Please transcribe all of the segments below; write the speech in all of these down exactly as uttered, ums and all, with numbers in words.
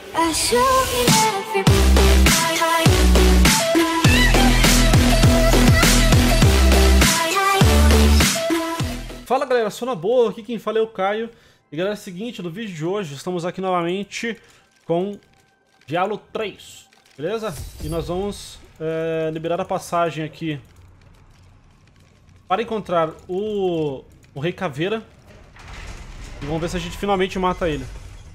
Fala galera, sou na boa, aqui quem fala é o Caio. E galera, é o seguinte, no vídeo de hoje estamos aqui novamente com Diablo três, beleza? E nós vamos é, liberar a passagem aqui para encontrar o, o Rei Caveira. E vamos ver se a gente finalmente mata ele.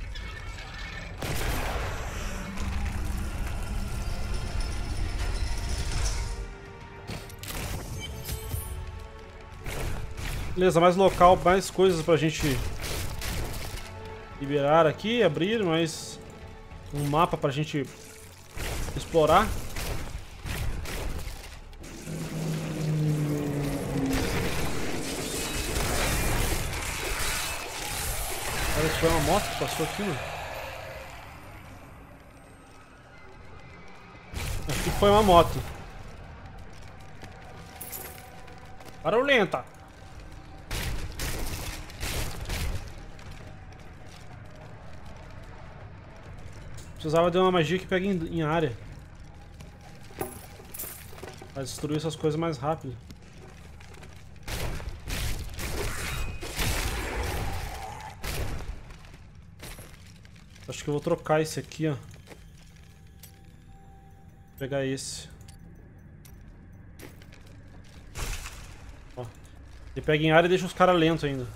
Beleza, mais local, mais coisas pra gente liberar aqui, abrir, mais um mapa pra gente explorar. Parece que foi uma moto que passou aqui, mano. Acho que foi uma moto. Barulhenta! Precisava de uma magia que pega em, em área pra destruir essas coisas mais rápido. Acho que eu vou trocar esse aqui, ó. Vou pegar esse. Ó. Ele pega em área e deixa os caras lentos ainda.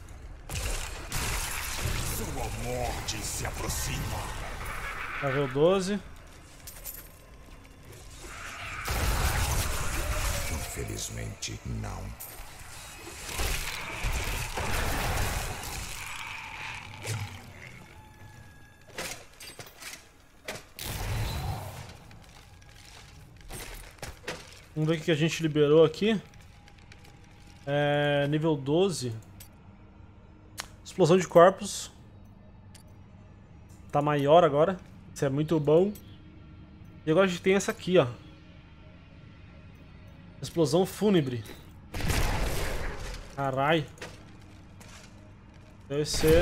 Sua morte se aproxima. Level doze. Infelizmente, não. Vamos ver o que a gente liberou aqui. É, nível doze. Explosão de corpos. Tá maior agora. Isso é muito bom. E agora a gente tem essa aqui, ó. Explosão fúnebre. Carai. Deve ser...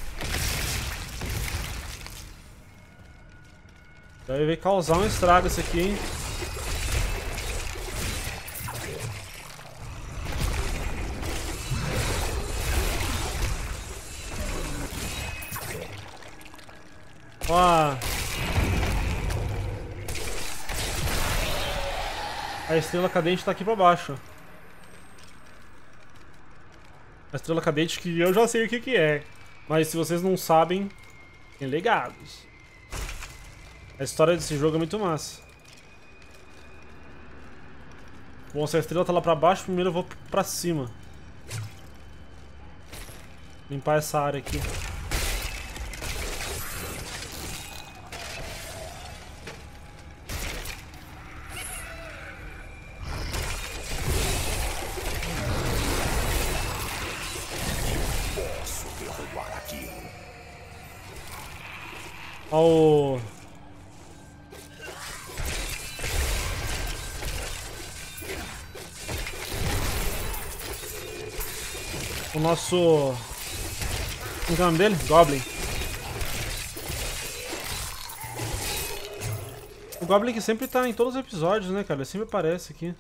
Deve causar um estrago esse aqui, hein? Ó. A estrela cadente tá aqui pra baixo. A estrela cadente que eu já sei o que que é. Mas se vocês não sabem, tem legados. A história desse jogo é muito massa. Bom, se a estrela tá lá pra baixo, primeiro eu vou pra cima. Limpar essa área aqui. Ao... O nosso... Como é o nome dele? Goblin. O Goblin que sempre tá em todos os episódios, né, cara? Ele sempre aparece aqui.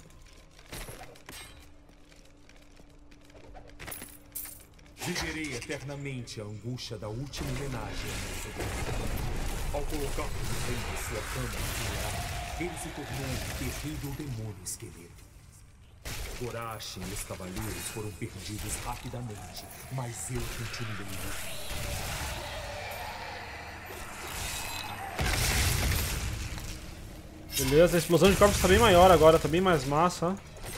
Viverei eternamente a angústia da última homenagem. Ao colocar o rei em sua cama funerária, ele se tornou um terrível demônio esqueleto. Coragem e os cavaleiros foram perdidos rapidamente, mas eu continuei. Beleza, a explosão de corpos tá bem maior agora, tá bem mais massa, ó.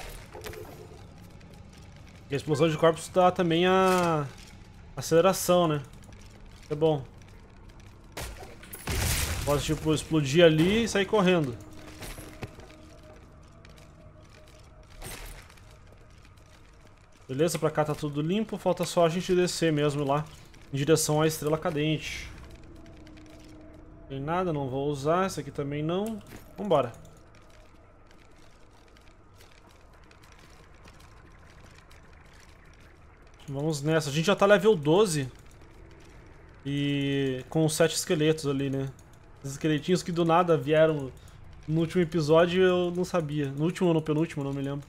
E a explosão de corpos dá também a aceleração, né? É bom. Pode, tipo, explodir ali e sair correndo. Beleza, pra cá tá tudo limpo, falta só a gente descer mesmo lá, em direção à estrela cadente. Não tem nada, não vou usar, esse aqui também não. Vambora. Vamos nessa. A gente já tá level doze. E com sete esqueletos ali, né? Os esqueletinhos que do nada vieram no último episódio eu não sabia. No último ou no penúltimo, não me lembro.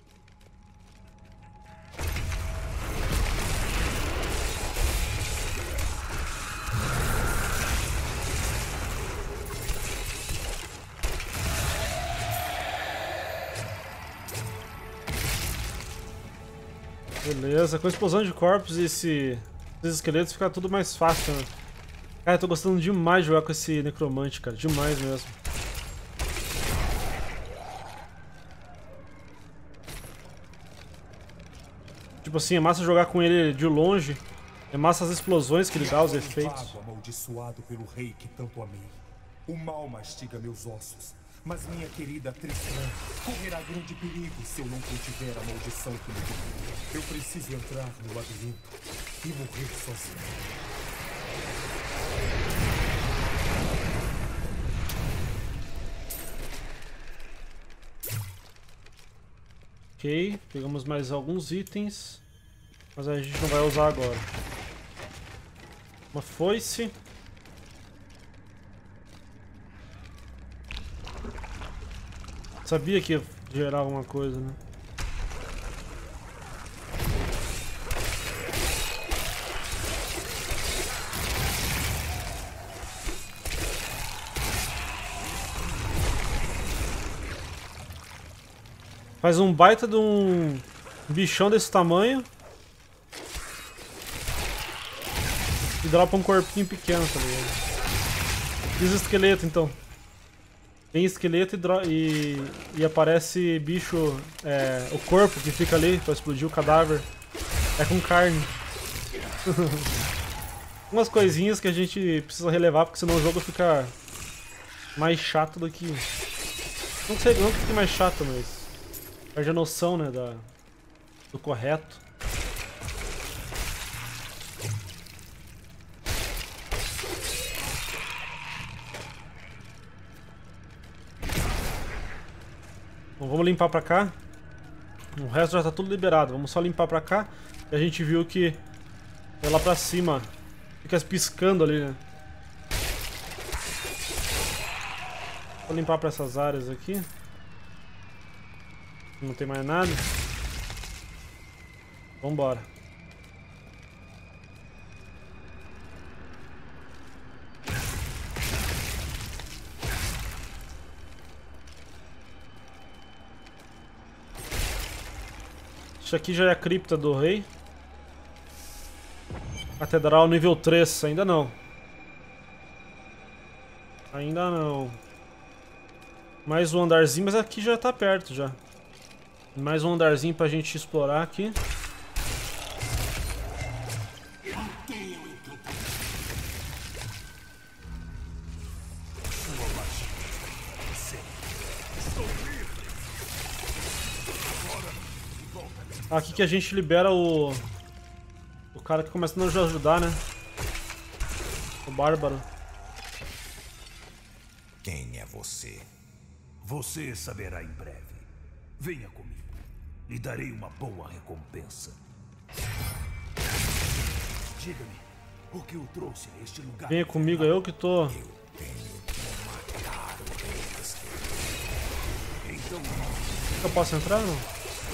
Beleza, com a explosão de corpos e esse, esses esqueletos fica tudo mais fácil, né? Cara, eu tô gostando demais de jogar com esse necromante, cara. Demais mesmo. Tipo assim, é massa jogar com ele de longe. É massa as explosões que ele dá, os efeitos. Vago amaldiçoado pelo rei que tanto amei. O mal mastiga meus ossos. Mas minha querida Tristã correrá grande perigo se eu não contiver a maldição que me deu. Eu preciso entrar no labirinto e morrer sozinho. Ok, pegamos mais alguns itens, mas a gente não vai usar agora. Uma foice. Sabia que ia gerar alguma coisa, né? Faz um baita de um bichão desse tamanho. E dropa um corpinho pequeno, tá ligado? Diz esqueleto, então. Tem esqueleto e, e, e aparece bicho, é, o corpo que fica ali pra explodir o cadáver. É com carne. Umas coisinhas que a gente precisa relevar, porque senão o jogo fica mais chato do que... Não sei, não que fique mais chato, mas... Perde a noção, né, da, do correto. Bom, vamos limpar pra cá. O resto já tá tudo liberado. Vamos só limpar pra cá. E a gente viu que é lá pra cima. Fica piscando ali, né? Vou limpar pra essas áreas aqui. Não tem mais nada. Vambora. Isso aqui já é a cripta do rei. Catedral nível três, ainda não. Ainda não. Mais um andarzinho, mas aqui já tá perto já. Mais um andarzinho pra gente explorar aqui. Aqui que a gente libera o... O cara que começa a nos ajudar, né? O bárbaro. Quem é você? Você saberá em breve. Venha comigo. Lhe darei uma boa recompensa. Diga-me, o que o trouxe a este lugar? Venha comigo, eu que tô... Eu tenho que matar o rei das trevas. Então, Eu posso entrar ou não?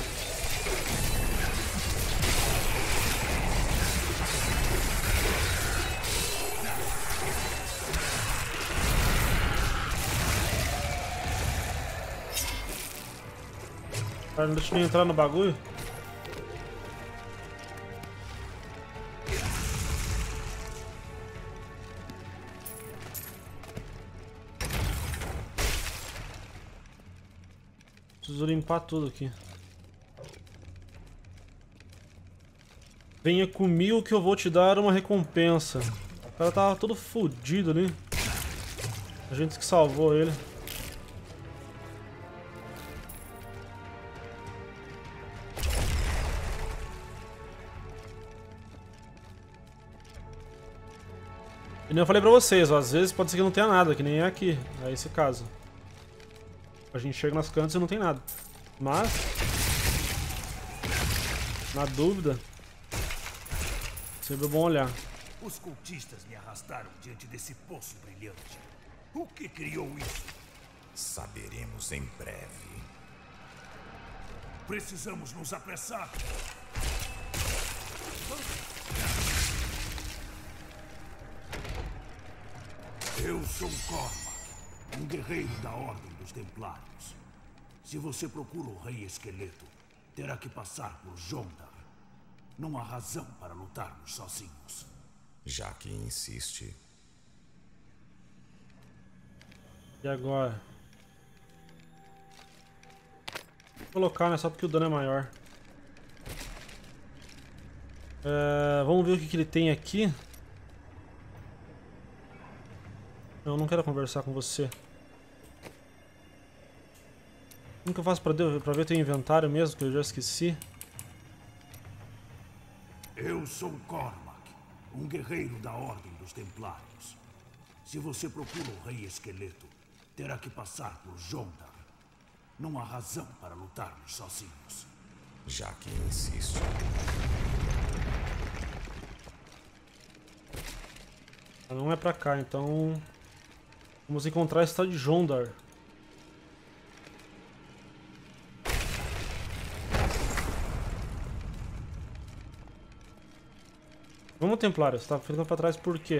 Cara, não deixa eu entrar no bagulho. Preciso limpar tudo aqui. Venha comigo que eu vou te dar uma recompensa. O cara tava todo fodido ali. A gente que salvou ele. E nem eu falei pra vocês, ó, às vezes pode ser que não tenha nada, que nem é aqui, é esse caso. A gente chega nas cantos e não tem nada. Mas, na dúvida, sempre é bom olhar. os cultistas me arrastaram diante desse poço brilhante. O que criou isso? Saberemos em breve. Precisamos nos apressar. Eu sou Cormac, um guerreiro da Ordem dos Templários. Se você procura o Rei Esqueleto, terá que passar por Jondar. Não há razão para lutarmos sozinhos. Já que insiste. E agora? Vou colocar, né? Só porque o dano é maior. É, vamos ver o que, que ele tem aqui. Eu não quero conversar com você. Como que eu faço pra, pra ver teu inventário mesmo, que eu já esqueci? Eu sou Cormac, um guerreiro da Ordem dos Templários. Se você procura o Rei Esqueleto, terá que passar por Jondar. Não há razão para lutarmos sozinhos. Já que insiste. Não é pra cá, então... Vamos encontrar a cidade de Jondar. Vamos, Templário. Você tá ficando pra trás por quê?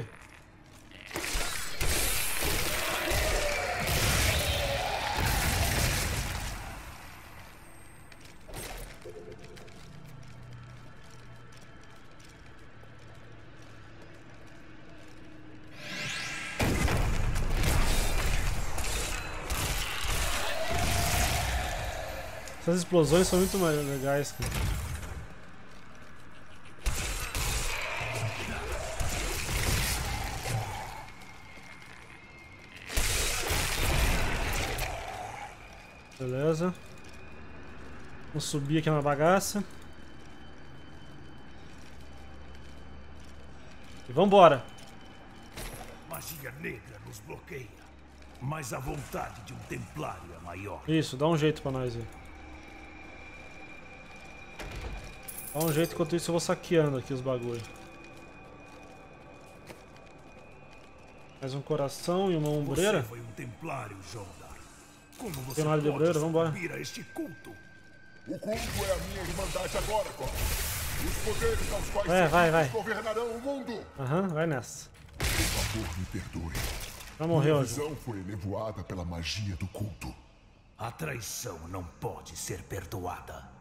Essas explosões são muito mais legais, cara. Beleza. Vamos subir aqui na bagaça. E vambora. Magia negra nos bloqueia, mas a vontade de um templário é maior. Isso, dá um jeito pra nós aí. Dá um jeito, enquanto isso eu vou saqueando aqui os bagulho. Mais um coração e uma ombreira. Você foi um templário, Jondar. Como você Tem nada de pode ombreira, vambora. sucumbir a este culto? O culto é a minha irmandade agora, Cor. Os poderes aos quais É, vai, vai. governarão o mundo. Aham, vai nessa. Por favor, me perdoe. Já morreu, Minha já. visão foi nevoada pela magia do culto. A traição não pode ser perdoada.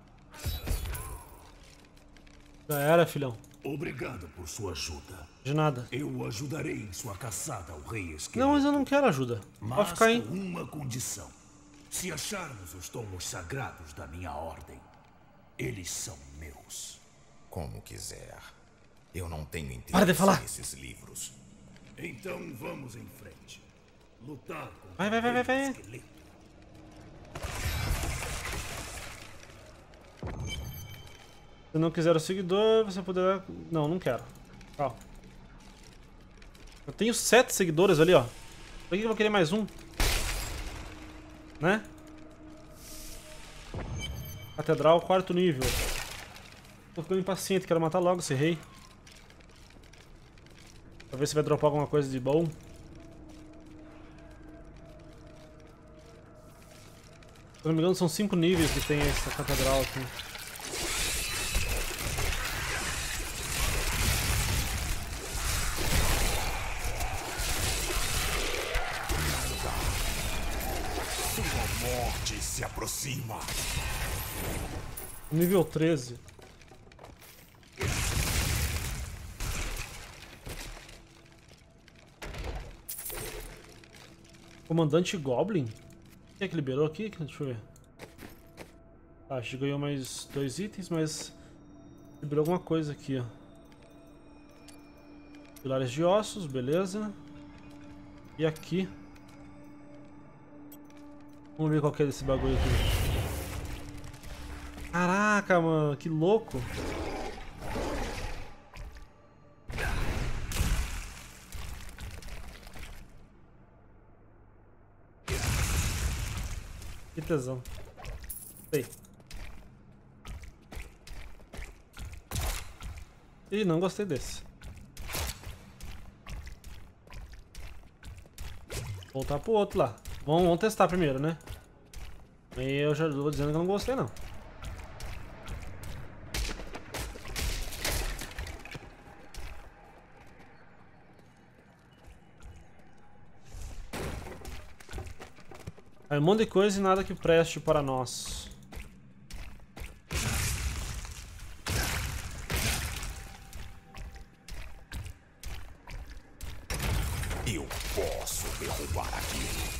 Já era, filhão. Obrigado por sua ajuda. De nada. Eu o ajudarei em sua caçada ao Rei Esqueleto. Não, mas eu não quero ajuda. Mas Pode ficar aí. com uma condição. Se acharmos os tomos sagrados da minha ordem, eles são meus. Como quiser. Eu não tenho interesse Para de falar. nesses livros. Então vamos em frente. Lutar contra Vai, vai, vai, o vai, Rei vai. Esqueleto. Se não quiser o seguidor, você poderá... Não, não quero. Calma. Eu tenho sete seguidores ali, ó. Por que eu vou querer mais um? Né? Catedral, quarto nível. Tô ficando impaciente, quero matar logo esse rei. Pra ver se vai dropar alguma coisa de bom. Se não me engano, são cinco níveis que tem essa catedral aqui. Sua morte se aproxima. Nível treze. Comandante Goblin? O que é que liberou aqui? Deixa eu ver. Ah, a gente ganhou mais dois itens, mas liberou alguma coisa aqui, ó. Pilares de ossos, beleza. E aqui. Vamos ver qual que é desse bagulho aqui. Caraca, mano, que louco. Que tesão. Sei. Ih, não gostei desse. Voltar pro outro lá. Vamos, vamos testar primeiro, né? Aí eu já vou dizendo que eu não gostei, não. Aí um monte de coisa e nada que preste para nós. Eu posso derrubar aquilo.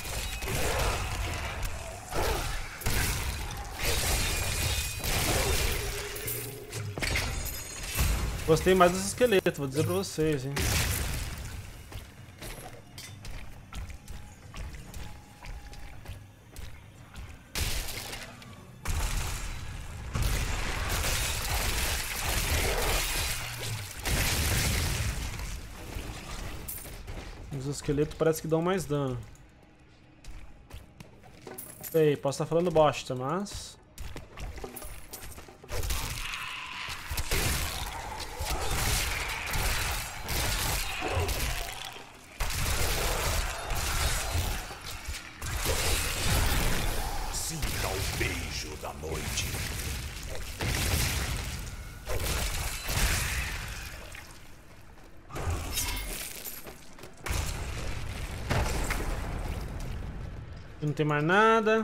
Gostei mais desse esqueleto, vou dizer pra vocês, hein. Os esqueletos parece que dão mais dano. Sei, posso estar falando bosta, mas... Sinta o beijo da noite. Não tem mais nada.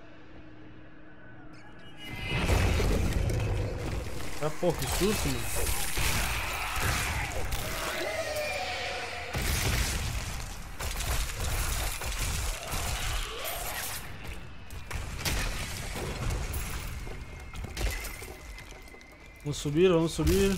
Ah, porra, que susto, mano. Vamos subir, vamos subir.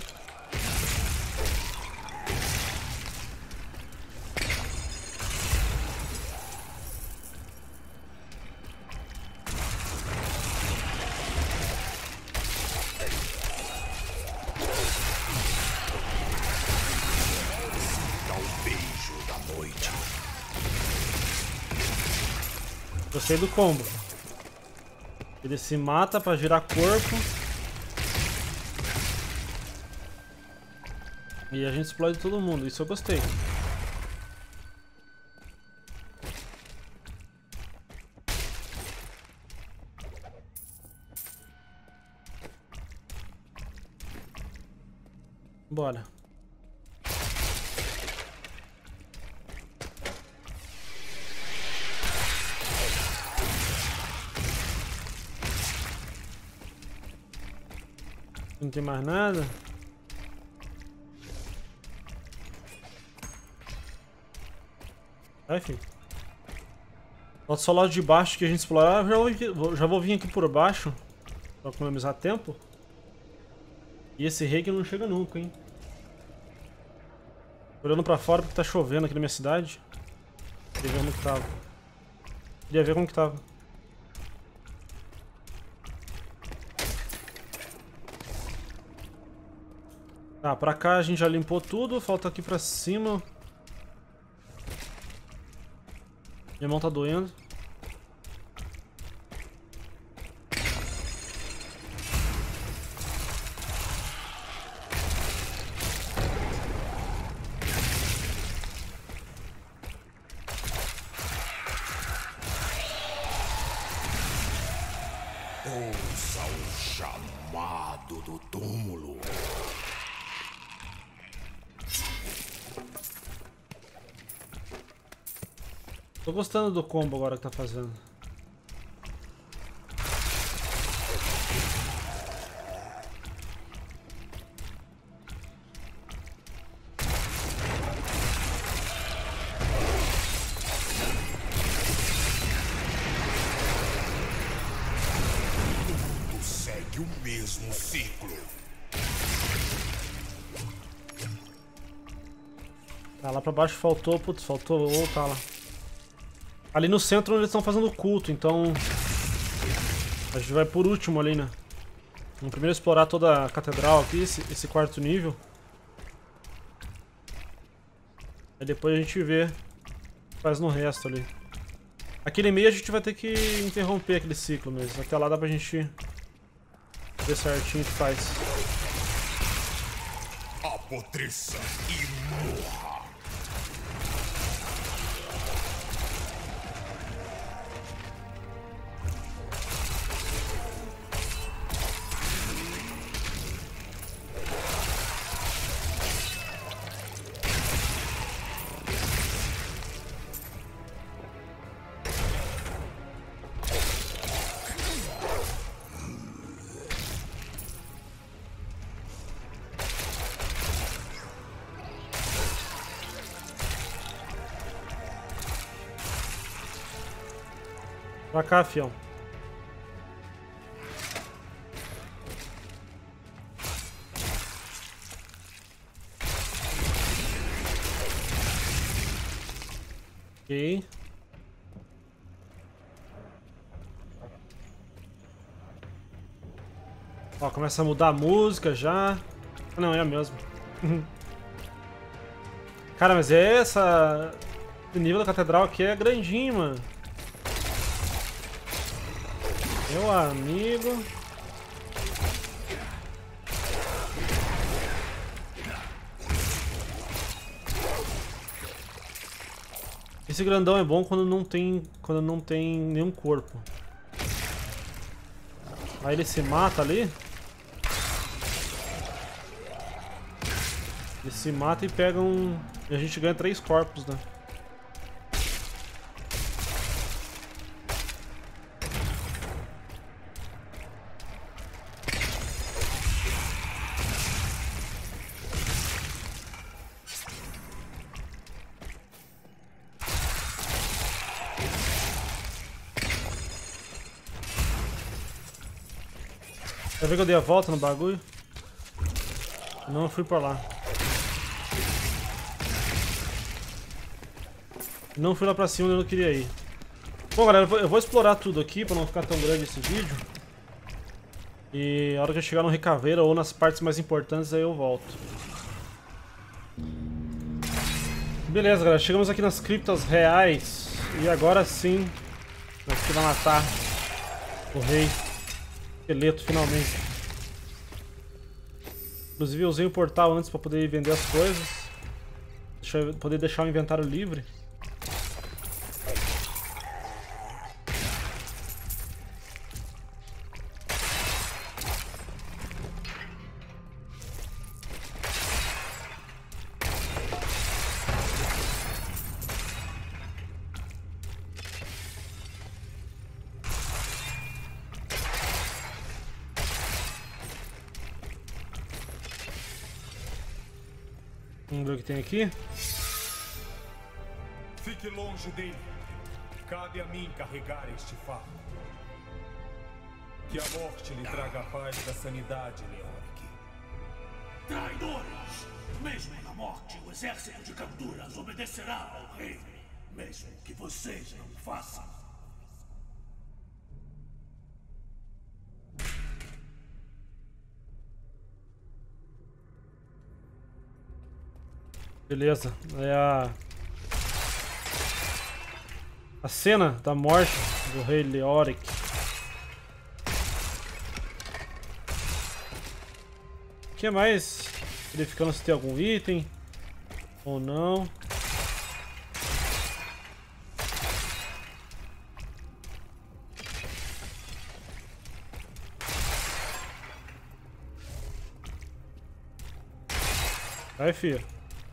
Gostei do combo. Ele se mata pra girar corpo. E a gente explode todo mundo. Isso eu gostei. Bora. Não tem mais nada. Vai, filho. Falta só o lado de baixo que a gente explorar. Já vou, já vou vir aqui por baixo pra economizar tempo. E esse rei que não chega nunca, hein. Tô olhando pra fora porque tá chovendo aqui na minha cidade. Queria ver como que tava. Queria ver como que tava. Tá, pra cá a gente já limpou tudo, falta aqui pra cima. Minha mão tá doendo. Ouça o chamado do túmulo. Tô gostando do combo agora que tá fazendo. Tudo segue o mesmo ciclo. Tá, lá pra baixo faltou, putz, faltou voltar lá. Ali no centro eles estão fazendo culto, então a gente vai por último ali, né? Vamos primeiro explorar toda a catedral aqui, esse, esse quarto nível. Aí depois a gente vê o que faz no resto ali. Aquele meio a gente vai ter que interromper aquele ciclo mesmo. Até lá dá pra gente ver certinho o que faz. Apodreça e morra. Pra cá, fião. Ok. Ó, começa a mudar a música já. Ah, não, é a mesma. Cara, mas é essa... O nível da catedral aqui é grandinho, mano. Meu amigo. Esse grandão é bom quando não tem, quando não tem nenhum corpo. Aí ele se mata ali. Ele se mata e pega um... E a gente ganha três corpos, né? Quer ver que eu dei a volta no bagulho? Não, eu fui por lá. Não fui lá pra cima onde eu não queria ir. Bom, galera, eu vou explorar tudo aqui pra não ficar tão grande esse vídeo. E a hora que eu chegar no Recaveira ou nas partes mais importantes, aí eu volto. Beleza, galera. Chegamos aqui nas criptas reais. E agora sim, nós que vai matar o rei esqueleto, finalmente. Inclusive eu usei o portal antes pra poder vender as coisas. Deixa eu poder deixar o inventário livre. Vamos ver o que tem aqui. Fique longe dele. Cabe a mim carregar este fardo. Que a morte lhe traga a paz da sanidade, Leoric. Traidores! Mesmo na morte, o exército de Canduras obedecerá ao rei. Mesmo que vocês não façam. Beleza, é a... A cena da morte do rei Leoric. O que mais? Verificando se tem algum item ou não. Vai, filho.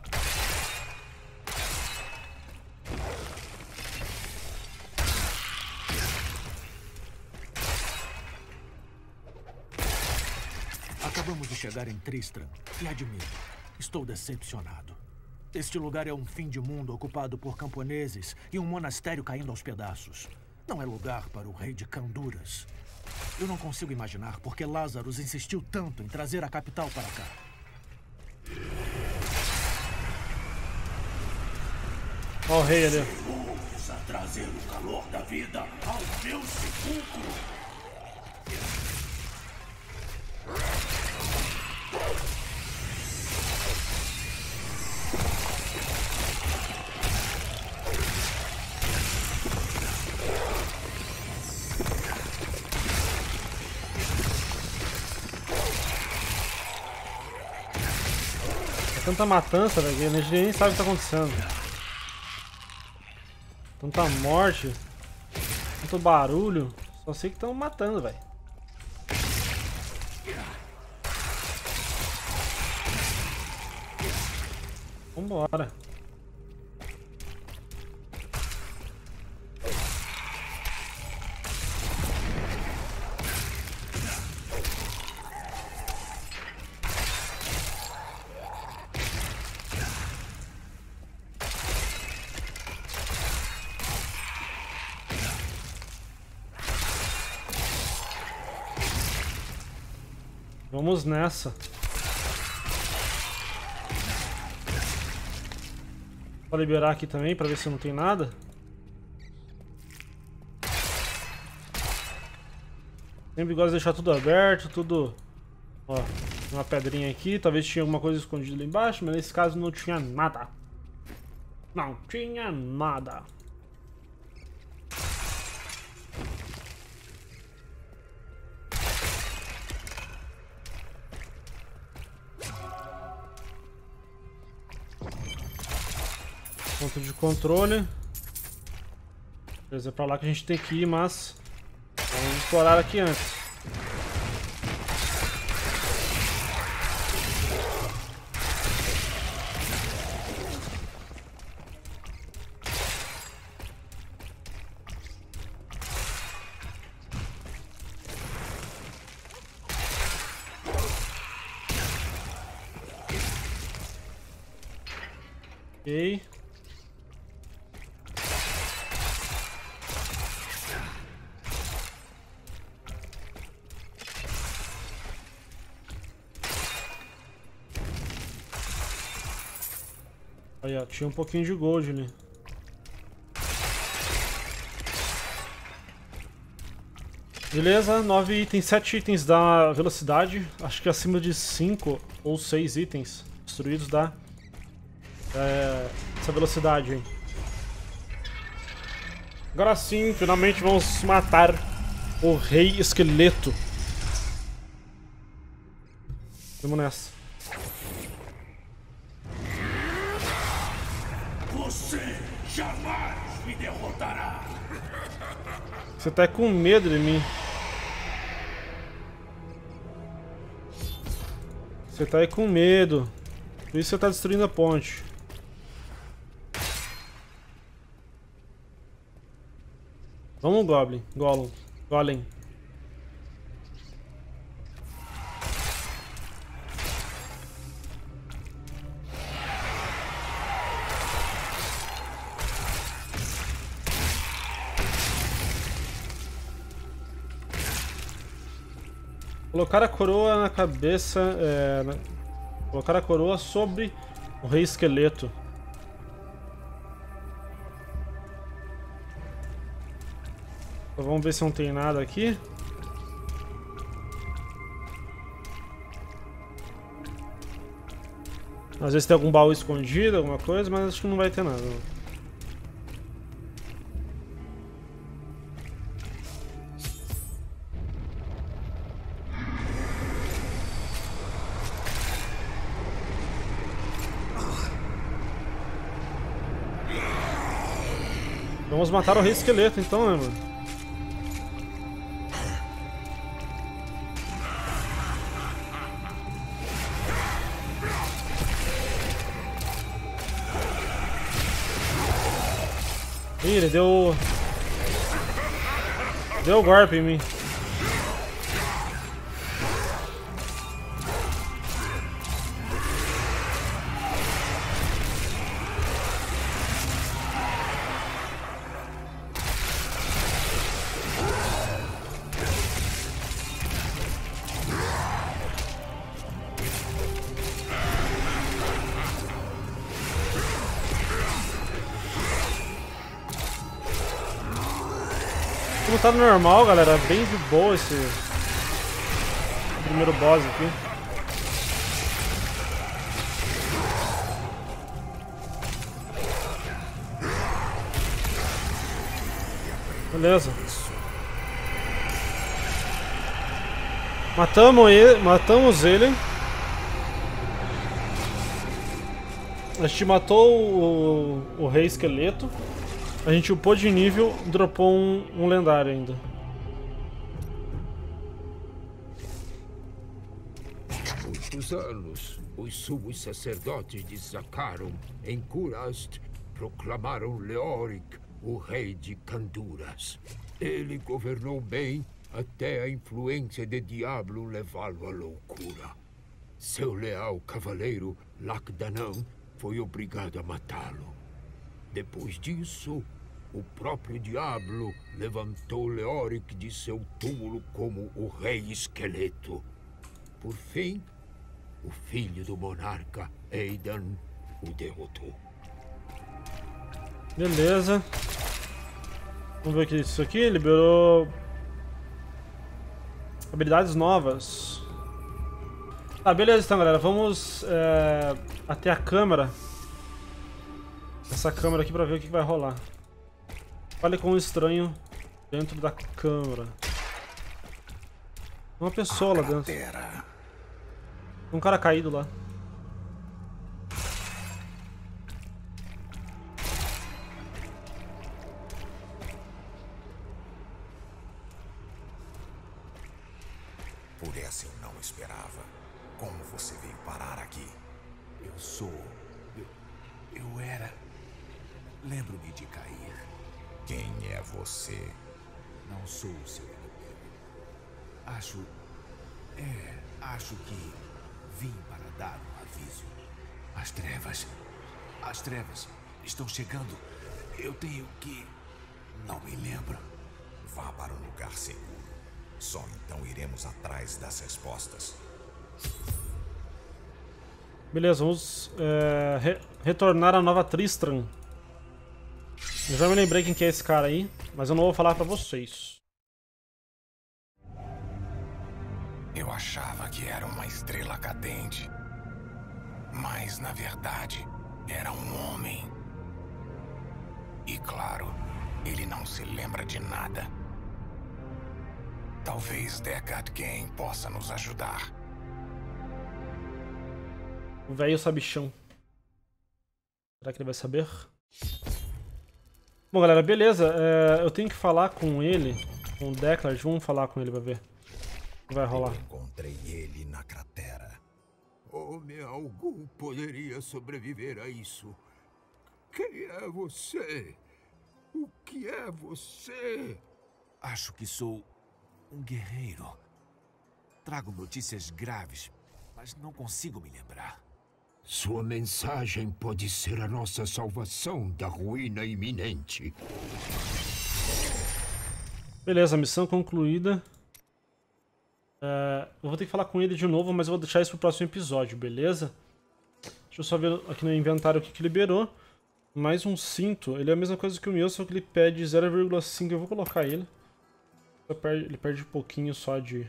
Acabamos de chegar em Tristram e admito, estou decepcionado. Este lugar é um fim de mundo ocupado por camponeses e um monastério caindo aos pedaços. Não é lugar para o rei de Canduras. Eu não consigo imaginar por que Lazarus insistiu tanto em trazer a capital para cá. Ó o rei ali. Vamos a trazer o calor da vida ao meu sepulcro. É tanta matança, velho, a gente nem sabe o que tá acontecendo. Tanta morte, tanto barulho, só sei que estão matando, velho. Vambora. Vamos nessa. Vou liberar aqui também pra ver se não tem nada. Sempre gosto de deixar tudo aberto, tudo... Ó, uma pedrinha aqui, talvez tinha alguma coisa escondida lá embaixo, mas nesse caso não tinha nada. Não tinha nada. Ponto de controle. Beleza, é pra lá que a gente tem que ir, mas vamos explorar aqui antes. Ok. Aí, ó, tinha um pouquinho de gold ali. Beleza, nove itens, sete itens da velocidade. Acho que acima de cinco ou seis itens destruídos dá é, essa velocidade aí. Agora sim, finalmente vamos matar o Rei Esqueleto. Vamos nessa. Você jamais me derrotará. Você tá com medo de mim. Você tá aí com medo. Por isso você tá destruindo a ponte. Vamos, Goblin. Gollum. Golem. Colocar a coroa na cabeça... É, na... Colocar a coroa sobre o Rei Esqueleto. Então, vamos ver se não tem nada aqui. Às vezes tem algum baú escondido, alguma coisa, mas acho que não vai ter nada. Vamos matar o Rei Esqueleto então, né, mano? Ih, ele deu... Deu golpe em mim. Como tá no normal, galera, bem de boa esse primeiro boss aqui. Beleza. Matamos ele, matamos ele. A gente matou o, o Rei Esqueleto. A gente upou de nível, dropou um, um lendário ainda. Muitos anos, os sumos sacerdotes de Zakarum, em Kurast, proclamaram Leoric o rei de Kanduras. Ele governou bem até a influência de Diablo levá-lo à loucura. Seu leal cavaleiro, Lakdanan, foi obrigado a matá-lo. Depois disso, o próprio Diablo levantou Leoric de seu túmulo como o Rei Esqueleto. Por fim, o filho do monarca, Aidan, o derrotou. Beleza. Vamos ver o que é isso aqui. Liberou habilidades novas. Tá, beleza então, galera. Vamos é, até a câmera. Essa câmera aqui pra ver o que vai rolar. Fale com um estranho dentro da câmara. Uma pessoa lá dentro. Um cara caído lá. Por essa eu não esperava. Como você veio parar aqui? Eu sou... Eu, eu era... Lembro-me de cair. Quem é você? Não sou o seu inimigo. Acho... É... Acho que... Vim para dar um aviso. As trevas... As trevas estão chegando. Eu tenho que... Não me lembro. Vá para um lugar seguro. Só então iremos atrás das respostas. Beleza, vamos é, re retornar a Nova Tristram. Eu já me lembrei quem que é esse cara aí, mas eu não vou falar pra vocês. Eu achava que era uma estrela cadente. Mas, na verdade, era um homem. E, claro, ele não se lembra de nada. Talvez Deckard Cain possa nos ajudar. O velho sabichão. Será que ele vai saber? Bom, galera, beleza. É, eu tenho que falar com ele, com o Deckard. Vamos falar com ele pra ver o que vai rolar. Eu encontrei ele na cratera. Homem algum poderia sobreviver a isso. Quem é você? O que é você? Acho que sou um guerreiro. Trago notícias graves, mas não consigo me lembrar. Sua mensagem pode ser a nossa salvação da ruína iminente. Beleza, missão concluída. É, eu vou ter que falar com ele de novo, mas eu vou deixar isso pro próximo episódio, beleza? Deixa eu só ver aqui no inventário o que, que liberou. Mais um cinto. Ele é a mesma coisa que o meu, só que ele pede zero vírgula cinco. Eu vou colocar ele. Perde, ele perde um pouquinho só de,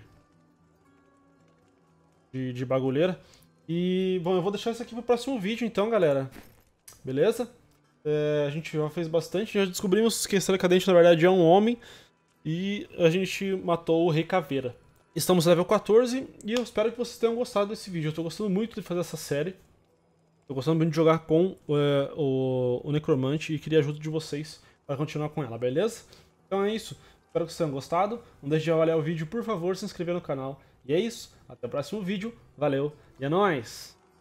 de, de bagulheira. E, bom, eu vou deixar isso aqui pro próximo vídeo então, galera. Beleza? É, a gente já fez bastante. Já descobrimos que a Estrela Cadente, na verdade, é um homem. E a gente matou o Rei Caveira. Estamos no level quatorze e eu espero que vocês tenham gostado desse vídeo. Eu tô gostando muito de fazer essa série. Tô gostando muito de jogar com é, o, o Necromante e queria a ajuda de vocês para continuar com ela, beleza? Então é isso. Espero que vocês tenham gostado. Não deixe de avaliar o vídeo, por favor, se inscrever no canal. E é isso. Até o próximo vídeo. Valeu e é nóis!